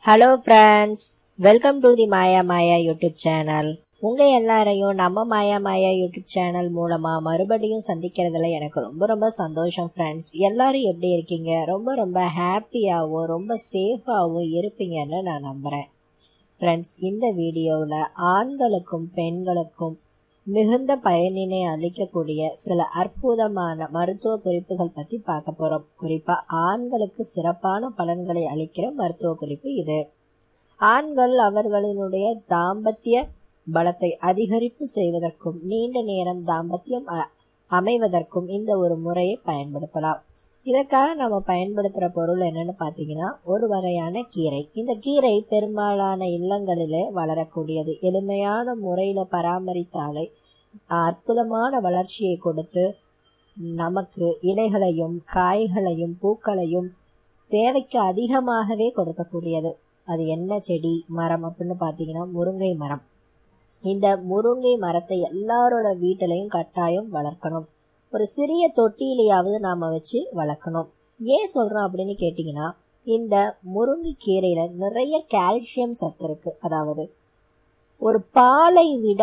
Hello friends, welcome to the Maya Maya YouTube channel. உங்கள் எல்லாரையும் நம்ம மாயா மாயா யூடியூப் சேனல் மூலமாக மறுபடியும் சந்திக்கிறதுல எனக்கு ரொம்ப சந்தோஷம் ஃப்ரெண்ட்ஸ். எல்லாரும் எப்படி இருக்கீங்க? ரொம்ப ஹாப்பியாகவும் ரொம்ப சேஃபாகவும் இருப்பீங்கன்னு நான் நம்புகிறேன். ஃப்ரெண்ட்ஸ், இந்த வீடியோவில் ஆண்களுக்கும் பெண்களுக்கும் மிகுந்த பயனினை அளிக்கக்கூடிய சில அற்புதமான மருத்துவ குறிப்புகள் பற்றி பார்க்க போகிறோம். குறிப்பாக ஆண்களுக்கு சிறப்பான பலன்களை அளிக்கிற மருத்துவ குறிப்பு இது. ஆண்கள் அவர்களினுடைய தாம்பத்திய பலத்தை அதிகரிப்பு செய்வதற்கும் நீண்ட நேரம் தாம்பத்தியம் அமைவதற்கும் இந்த ஒரு முறையை பயன்படுத்தலாம். இதற்காக நம்ம பயன்படுத்துகிற பொருள் என்னன்னு பார்த்தீங்கன்னா, ஒரு வகையான கீரை. இந்த கீரை பெரும்பாலான இல்லங்களிலே வளரக்கூடியது. எளிமையான முறையில் பராமரித்தாலே அற்புதமான வளர்ச்சியை கொடுத்து நமக்கு இலைகளையும் காய்களையும் பூக்களையும் தேவைக்கு அதிகமாகவே கொடுக்கக்கூடியது. அது என்ன செடி மரம் அப்படின்னு பார்த்தீங்கன்னா, முருங்கை மரம். இந்த முருங்கை மரத்தை எல்லாரோட வீட்டிலையும் கட்டாயம் வளர்க்கணும். ஒரு சிறிய தொட்டியிலையாவது நாம வச்சு வளர்க்கணும். ஏன் சொல்றோம் அப்படின்னு கேட்டீங்கன்னா, இந்த முருங்கைக்கீரையில நிறைய கால்சியம் சத்து இருக்கு. அதாவது ஒரு பாலை விட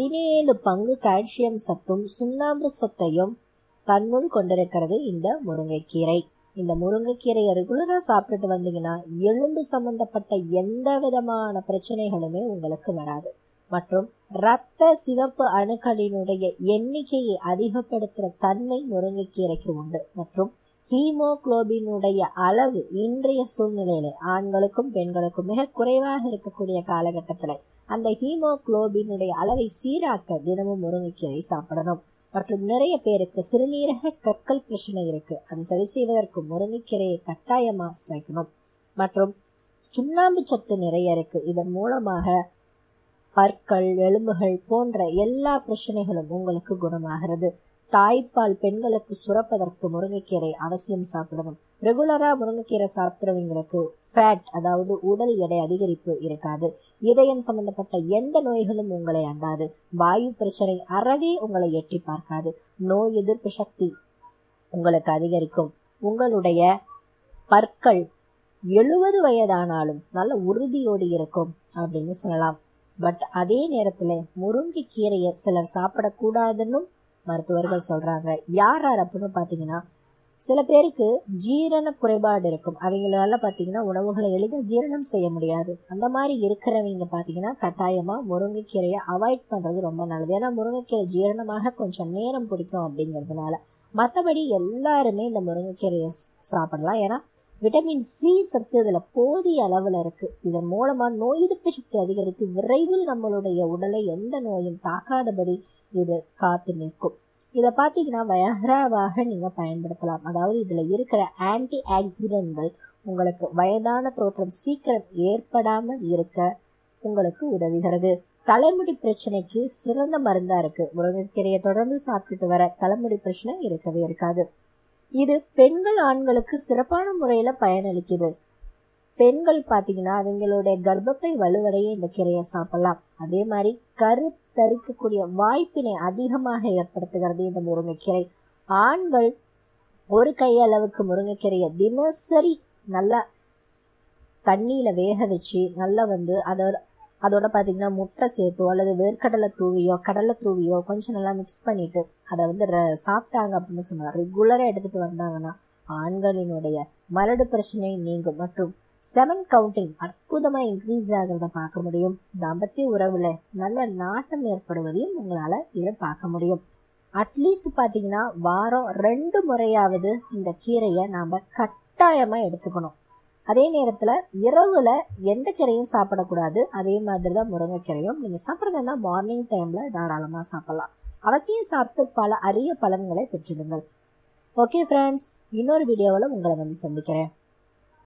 17 பங்கு கால்சியம் சத்தும் சுண்ணாம்பு சத்தையும் தன்னுள் கொண்டிருக்கிறது இந்த முருங்கைக்கீரை. இந்த முருங்கைக்கீரையை ரெகுலரா சாப்பிட்டுட்டு வந்தீங்கன்னா எலும்பு சம்பந்தப்பட்ட எந்த விதமான பிரச்சனைகளுமே உங்களுக்கு வராது. மற்றும் இரத்த சிவப்பு அணுக்களினுடைய எண்ணிக்கையை அதிகப்படுத்துற தன்மை முருங்கைக்கீரைக்கு உண்டு. மற்றும் ஹீமோகுளோபினுடைய அளவு இன்றைய சூழ்நிலையில ஆண்களுக்கும் பெண்களுக்கும் மிக குறைவாக இருக்கக்கூடிய காலகட்டத்துல அந்த ஹீமோகுளோபினுடைய அளவை சீராக்க தினமும் முருங்கைக்கீரை சாப்பிடணும். மற்றும் நிறைய பேருக்கு சிறுநீரக கற்கள் பிரச்சனை இருக்கு. அது சரி செய்வதற்கு முருங்கைக்கீரையை கட்டாயமா சேர்க்கணும். மற்றும் சுண்ணாம்பு சத்து நிறைய இருக்கு. இதன் மூலமாக பற்கள் எலும்புகள் போன்ற எல்லா பிரச்சனைகளும் உங்களுக்கு குணமாகிறது. தாய்ப்பால் பெண்களுக்கு சுரப்பதற்கு முருங்கைக்கீரை அவசியம் சாப்பிடணும். ரெகுலரா முருங்கைக்கீரை சாப்பிட்றவங்களுக்கு ஃபேட், அதாவது உடல் எடை அதிகரிப்பு இருக்காது. இதயம் சம்பந்தப்பட்ட எந்த நோய்களும் உங்களை அண்டாது. வாயு பிரச்சனை அறவே உங்களை எட்டி பார்க்காது. நோய் எதிர்ப்பு சக்தி உங்களுக்கு அதிகரிக்கும். உங்களுடைய பற்கள் 70 வயதானாலும் நல்ல உறுதியோடு இருக்கும் அப்படின்னு சொல்லலாம். பட் அதே நேரத்துல முருங்கைக்கீரையை சிலர் சாப்பிடக்கூடாதுன்னு மருத்துவர்கள் சொல்றாங்க. யார் அப்படின்னு பாத்தீங்கன்னா, சில பேருக்கு ஜீரண குறைபாடு இருக்கும். அவங்களால பாத்தீங்கன்னா உணவுகளை எளிதாக ஜீரணம் செய்ய முடியாது. அந்த மாதிரி இருக்கிறவங்க பாத்தீங்கன்னா கட்டாயமா முருங்கைக்கீரையை அவாய்ட் பண்றது ரொம்ப நல்லது. ஏன்னா முருங்கைக்கீரை ஜீரணமாக கொஞ்சம் நேரம் பிடிக்கும் அப்படிங்கிறதுனால. மற்றபடி எல்லாருமே இந்த முருங்கைக்கீரையை சாப்பிடலாம். ஏன்னா விட்டமின் சி சத்து இதுல போதிய அளவுல இருக்கு. இதன் மூலமா நோய் எதிர்ப்பு சக்தி அதிகரித்து விரைவில் நம்மளுடைய உடலை எந்த நோயும் தாக்காதபடி இது காத்து நிற்கும். இதை பார்த்தீங்கன்னா வயகராவாக நீங்க பயன்படுத்தலாம். அதாவது இதுல இருக்கிற ஆன்டி ஆக்சிடென்ட்கள் உங்களுக்கு வயதான தோற்றம் சீக்கிரம் ஏற்படாமல் இருக்க உங்களுக்கு உதவுகிறது. தலைமுடி பிரச்சனைக்கு சிறந்த மருந்தா இருக்கு. முருங்கைக்கீரையை தொடர்ந்து சாப்பிட்டுட்டு வர தலைமுடி பிரச்சனை இருக்கவே இருக்காது. இது பெண்கள் ஆண்களுக்கு சிறப்பான முறையில பயனளிக்குது. பெண்கள் பாத்தீங்கன்னா அவங்களுடைய கர்ப்பப்பை வலுவடைய இந்த கீரையை சாப்பிடலாம். அதே மாதிரி கருத்தரிக்கக்கூடிய வாய்ப்பினை அதிகமாக ஏற்படுத்துகிறது இந்த முருங்கைக்கீரை. ஆண்கள் ஒரு கையளவுக்கு முருங்கைக்கீரையை தினசரி நல்லா தண்ணியில வேக வச்சு நல்லா அதோட பாத்தீங்கன்னா முட்டை சேர்த்தோ அல்லது வேர்க்கடலை தூவியோ கடலை தூவியோ கொஞ்சம் நல்லா மிக்ஸ் பண்ணிட்டு அதை சாப்பிட்டாங்க அப்படின்னு சொன்னா ரெகுலரா எடுத்துட்டு வந்தாங்கன்னா ஆண்களினுடைய மலடு பிரச்சனை நீங்கும். மற்றும் 7 கவுண்டிங் அற்புதமா இன்க்ரீஸ் ஆகிறத பார்க்க முடியும். தாம்பத்திய உறவுல நல்ல நாட்டம் ஏற்படுவதையும் உங்களால இதை பார்க்க முடியும். அட்லீஸ்ட் பாத்தீங்கன்னா வாரம் 2 முறையாவது இந்த கீரையை நாம கட்டாயமா எடுத்துக்கணும். அதே நேரத்துல இரவுல எந்த கீரையும் சாப்பிடக்கூடாது. அதே மாதிரிதான் முருங்கைக்கீரையும். நீங்க சாப்பிட்றதுன்னா மார்னிங் டைம்ல தாராளமா சாப்பிடலாம். அவசியம் சாப்பிட்டு பல அரிய பலன்களை பெற்றிடுங்கள். ஓகே ஃப்ரெண்ட்ஸ், இன்னொரு வீடியோவில் உங்களை சந்திக்கிறேன்.